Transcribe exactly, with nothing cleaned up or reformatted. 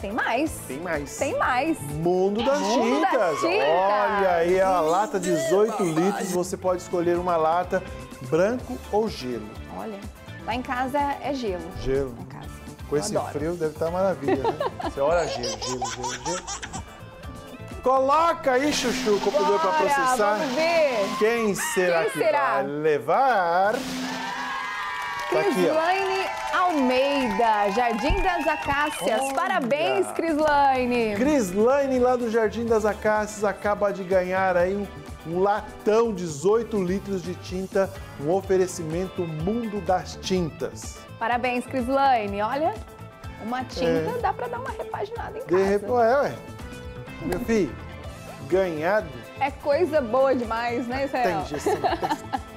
Tem mais. Tem mais. Tem mais. Mundo das Mundo das tintas. tintas. Olha aí, a lata dezoito litros. Você pode escolher uma lata branco ou gelo. Olha, lá em casa é gelo. Gelo. Em casa. Com Eu esse adoro. frio deve estar maravilha, né? Você olha gelo, gelo, gelo, gelo. Coloca aí, Chuchu, o computador para Bora, processar. vamos ver. Quem será Quem que será? vai levar? Tá aqui, ó. Crislaine Almeida, Jardim das Acácias. Olha. Parabéns, Crislaine. Crislaine, lá do Jardim das Acácias, acaba de ganhar aí um, um latão, dezoito litros de tinta, um oferecimento Mundo das Tintas. Parabéns, Crislaine. Olha, uma tinta É. dá pra dar uma repaginada em De casa. repente, ué, ué. Meu filho, ganhado É coisa boa demais, né, Israel? tem gestão.